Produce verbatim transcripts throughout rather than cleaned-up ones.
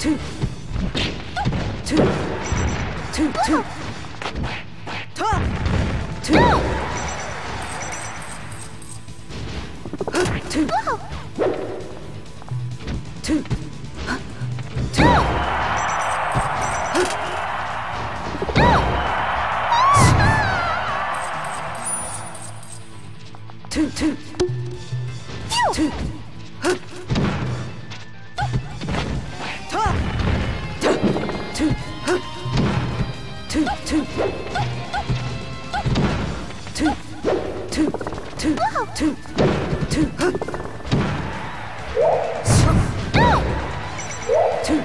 two, two, two, two, ta, two, two, two, two, two, two, two, huh, ta, ta, two, huh, two, two, two, two, two, two, two, huh, two.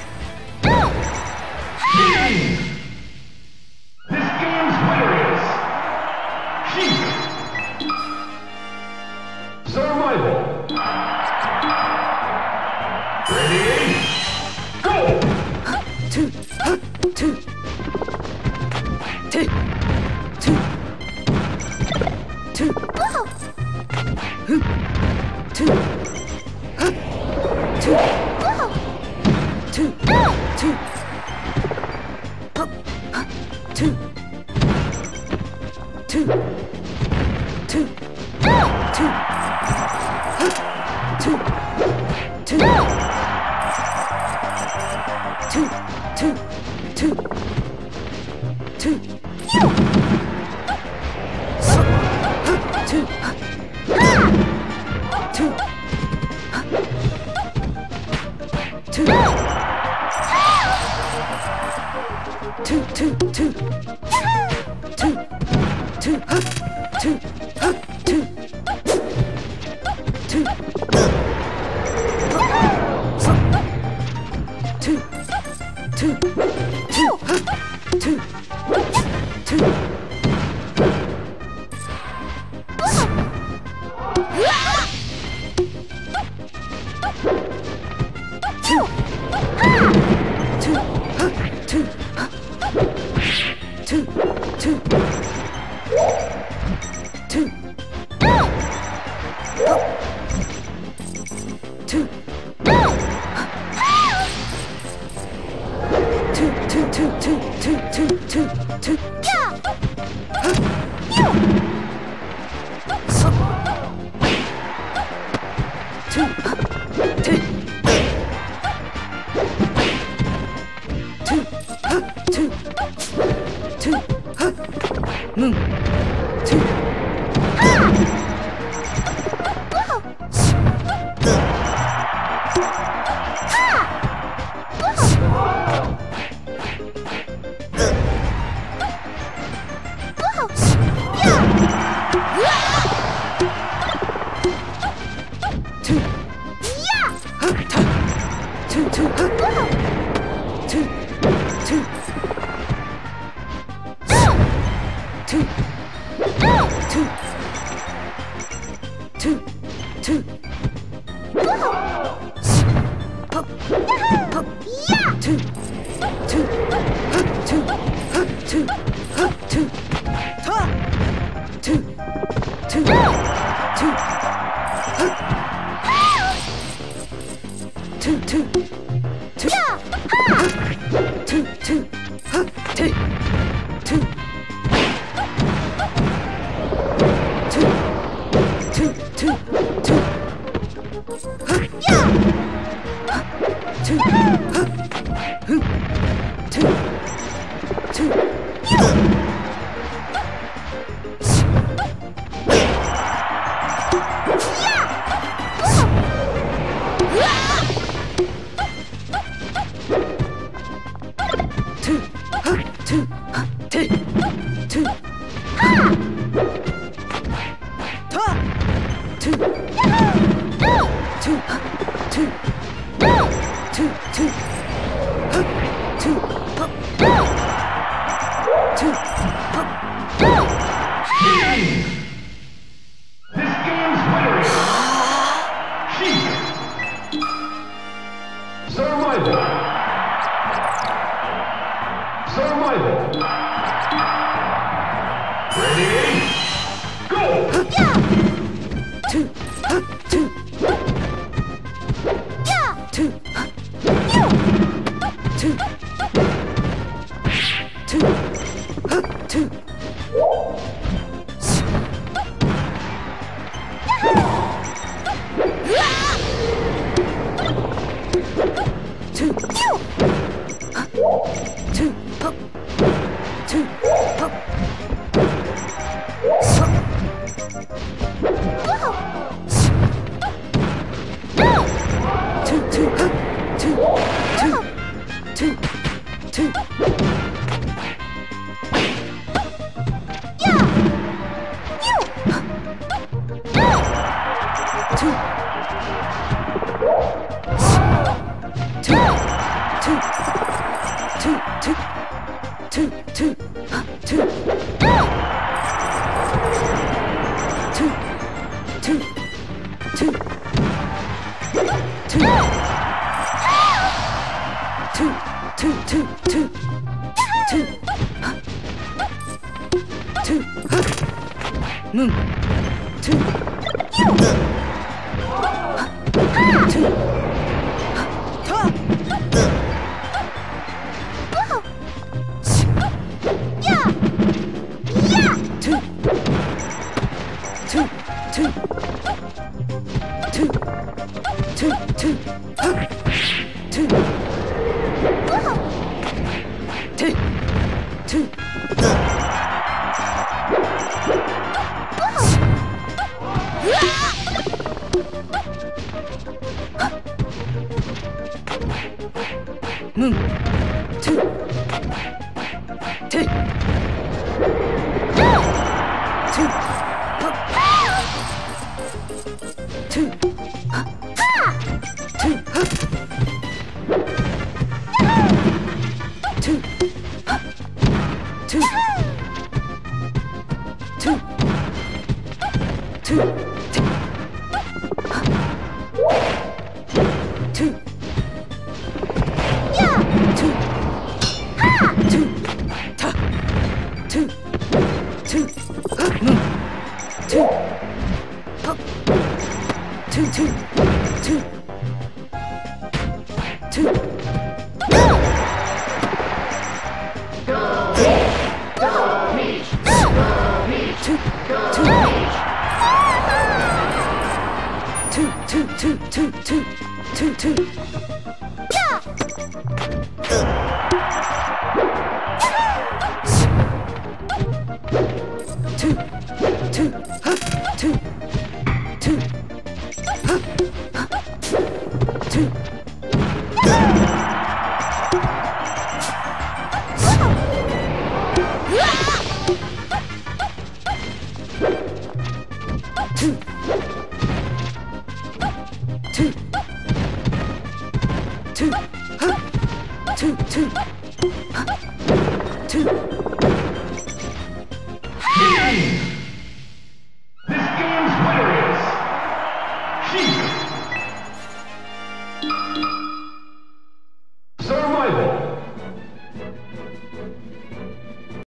This game's winner is Sheik. Survival. Ready? Go! Two, huh, two, two, two, two, huh, two, huh, two, two, two, huh, huh, two, two, two, two, huh, two, two, two, two, two, two, so, huh, two, huh, two, huh, two, two, two, two, two, two, huh, two, huh, two, two, so, two, two, two, huh, two, two, two, two, huh, two, huh, two, two, two, huh, two, two, two, two, two, two, two, two, two, huh, so, two, huh, two, two, huh, two, two, huh, moon, two, two, huh, ta, two, two, huh, two, two, two, two, two, two, pop, pop, two, two, huh, two, huh, two, huh, two, ta, two, two, two, huh, two, two, two, huh, two, two, huh, two, two, two, two, two, two, huh, two, huh, two, two, two, two, huh, two, huh, two, two, ta, two, two, huh, two, two, two, huh, two, huh, two, huh. This game's winner is Sheik. Survival. Survival. Ready? Go! Two, huh, two, two, huh, two, two, pop, two, pop, so, two, two, two, two, two, two. Two, two, two, two, two, two, two, two, two, two, two, two, moon, two, two, two, two, two, two, two, two, two, moon, two, two, two, two, two, two, two, two, two, two, yeah, two, two, ta, two, two, moon, two, pop, two, two, two, two. Two, two, two, two, two, two, two. Yeah. Two, two, huh, two, two, huh, two. Two, two, two, huh, two, two, huh, two. Game